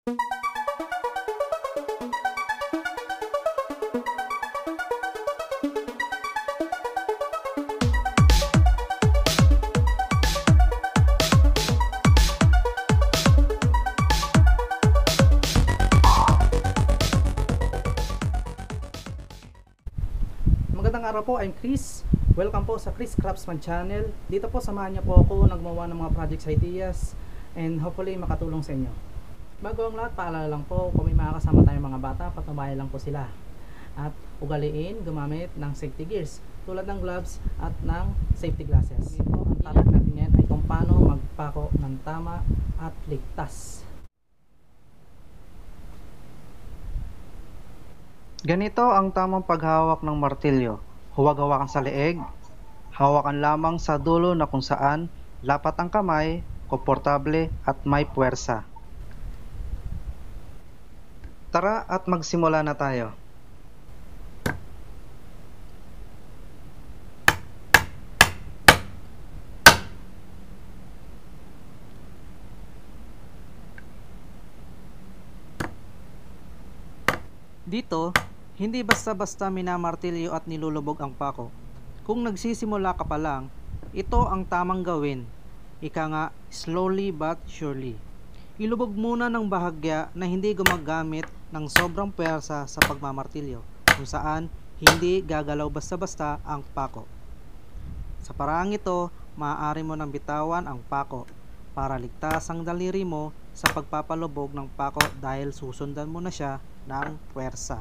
Magandang araw po, I'm Chris. Welcome po sa Chris Craftsman Channel. Dito po samahan niyo po ako nagmawa ng mga projects ideas and hopefully makatulong sa inyo. Bago ang lahat, paalala lang po, kung may makakasama tayong mga bata, patubayan lang po sila. At ugaliin gumamit ng safety gears tulad ng gloves at ng safety glasses. Ito, ang topic natin ngayon ay kung paano magpako ng tama at ligtas. Ganito ang tamang paghawak ng martilyo. Huwag hawakan sa leeg, hawakan lamang sa dulo na kung saan lapat ang kamay, komportable at may puwersa. Tara at magsimula na tayo. Dito, hindi basta-basta minamartilyo at nilulubog ang pako. Kung nagsisimula ka pa lang, ito ang tamang gawin. Ika nga, slowly but surely. Ilubog muna ng bahagya na hindi gumagamit ng sobrang puwersa sa pagmamartilyo, kung saan hindi gagalaw basta-basta ang pako. Sa paraang ito, maaari mo nang bitawan ang pako para ligtas ang daliri mo sa pagpapalubog ng pako dahil susundan mo na siya ng puwersa.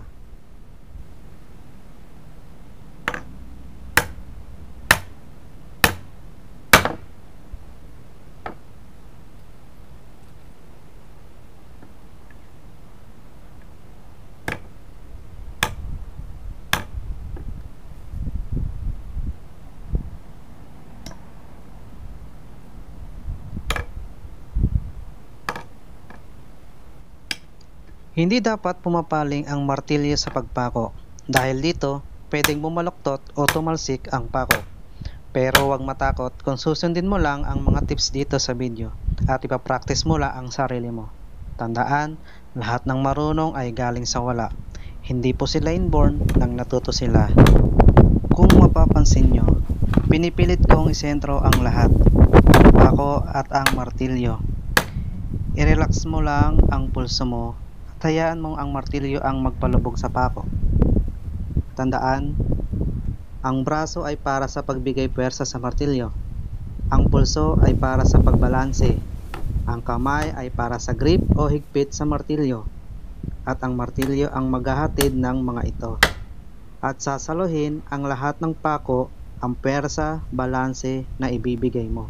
Hindi dapat pumapaling ang martilyo sa pagpako dahil dito pwedeng bumaloktot o tumalsik ang pako. Pero huwag matakot kung susundin mo lang ang mga tips dito sa video at ipapractice mo lang ang sarili mo. Tandaan, lahat ng marunong ay galing sa wala. Hindi po sila inborn, nang natuto sila. Kung mapapansin nyo, pinipilit kong isentro ang lahat, pako at ang martilyo. I-relax mo lang ang pulso mo. Hayaan mong ang martilyo ang magpalubog sa pako. Tandaan, ang braso ay para sa pagbigay puwersa sa martilyo. Ang pulso ay para sa pagbalanse. Ang kamay ay para sa grip o higpit sa martilyo. At ang martilyo ang maghahatid ng mga ito. At sasaluhin ang lahat ng pako, ang puwersa, balanse na ibibigay mo.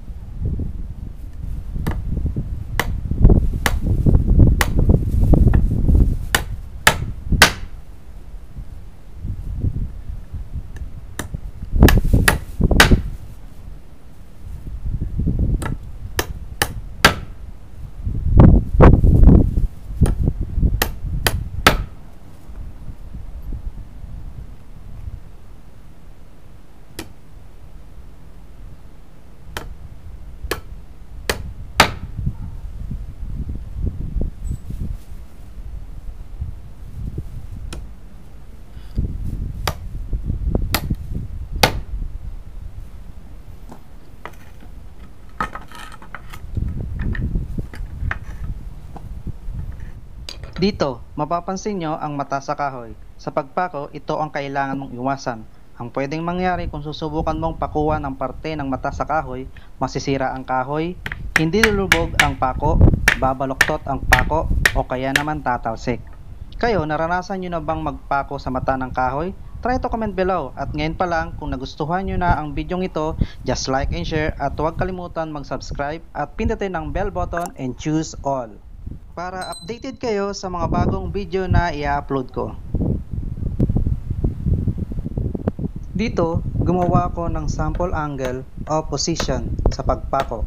Dito, mapapansin nyo ang mata sa kahoy. Sa pagpako, ito ang kailangan mong iwasan. Ang pwedeng mangyari kung susubukan mong pakuha ng parte ng mata sa kahoy, masisira ang kahoy, hindi lulubog ang pako, babaloktot ang pako, o kaya naman tatalsik. Kayo, naranasan nyo na bang magpako sa mata ng kahoy? Try to comment below. At ngayon pa lang, kung nagustuhan nyo na ang video ito, just like and share at huwag kalimutan mag-subscribe at pindutin ang bell button and choose all para updated kayo sa mga bagong video na i-upload ko. Dito, gumawa ko ng sample angle o position sa pagpako.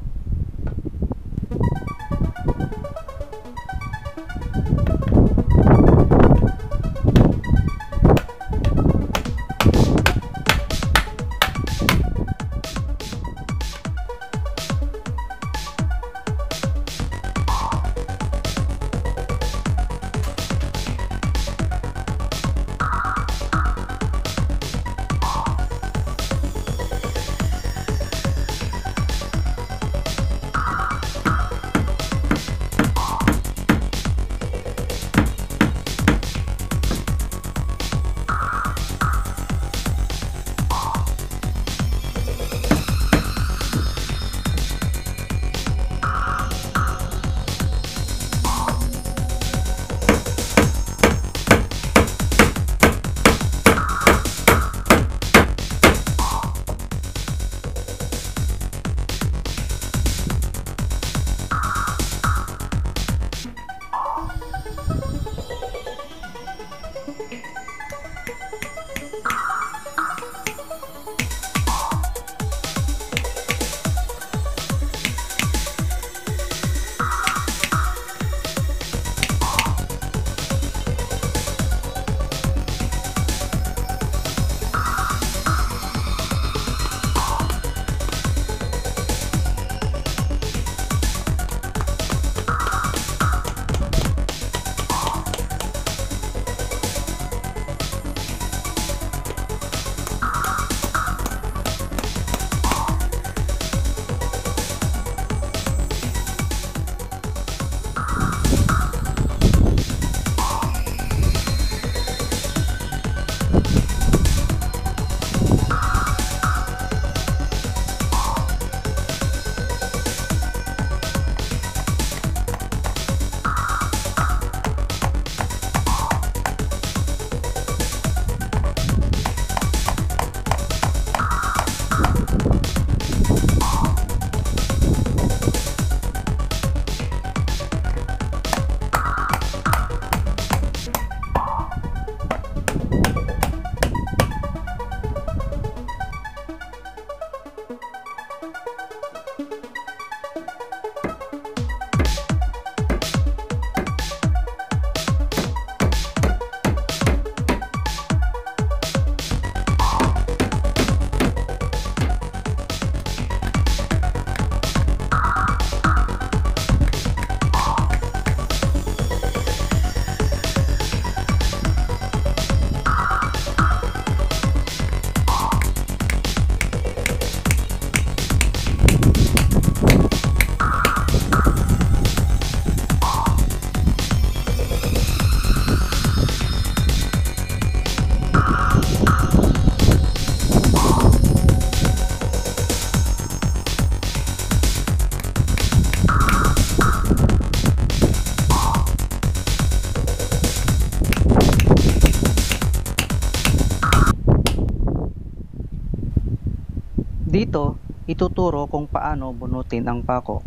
Dito, ituturo kung paano bunutin ang pako.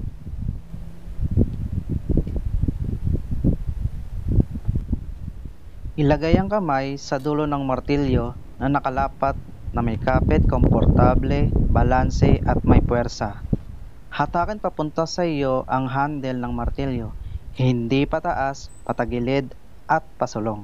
Ilagay ang kamay sa dulo ng martilyo na nakalapat na may kapit, komportable, balanse at may puwersa. Hatakin papunta sa iyo ang handle ng martilyo, hindi pataas, patagilid at pasulong.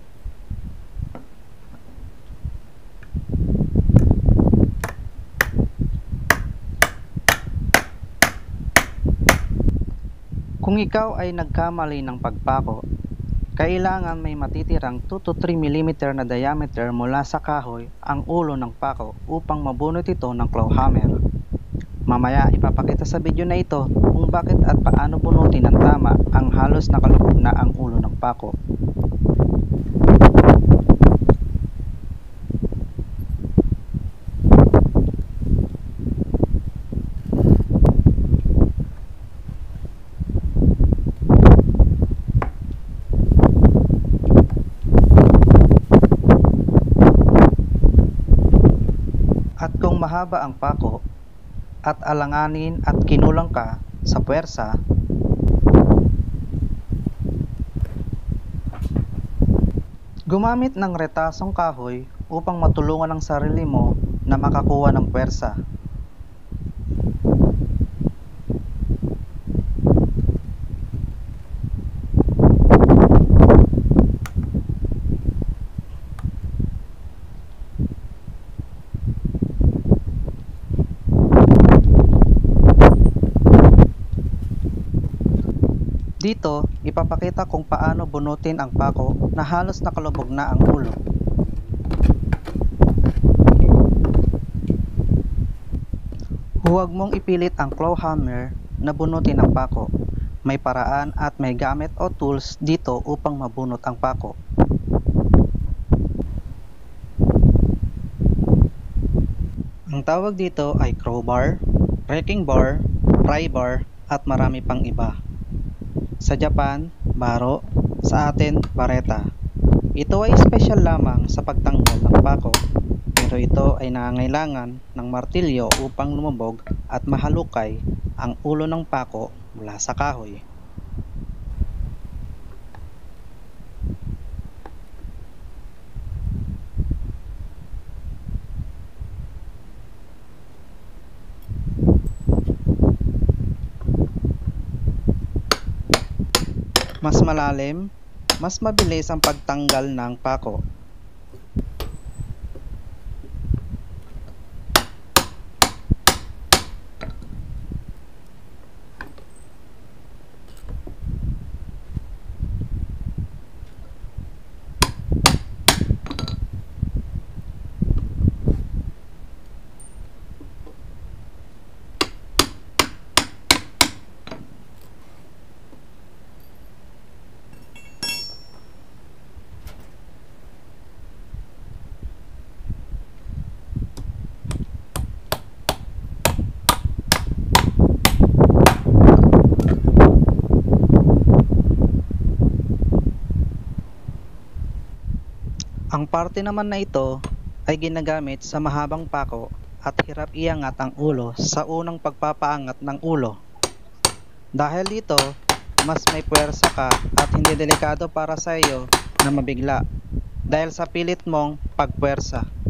Kung ikaw ay nagkamali ng pagpako, kailangan may matitirang 2 to 3 mm na diameter mula sa kahoy ang ulo ng pako upang mabunot ito ng claw hammer. Mamaya ipapakita sa video na ito kung bakit at paano bunutin ng tama ang halos nakalubog na ang ulo ng pako. At kung mahaba ang pako at alanganin at kinulang ka sa puwersa, gumamit ng retasong kahoy upang matulungan ang sarili mo na makakuha ng puwersa. Dito, ipapakita kung paano bunutin ang pako na halos nakalubog na ang ulo. Huwag mong ipilit ang claw hammer na bunutin ang pako. May paraan at may gamit o tools dito upang mabunot ang pako. Ang tawag dito ay crowbar, wrecking bar, pry bar at marami pang iba. Sa Japan, baro, sa atin, bareta. Ito ay special lamang sa pagtanggal ng pako, pero ito ay nangangailangan ng martilyo upang lumubog at mahalukay ang ulo ng pako mula sa kahoy. Mas malalim, mas mabilis ang pagtanggal ng pako. Ang parte naman na ito ay ginagamit sa mahabang pako at hirap iangat ang ulo sa unang pagpapaangat ng ulo. Dahil dito, mas may puwersa ka at hindi delikado para sa iyo na mabigla dahil sa pilit mong pagpuwersa.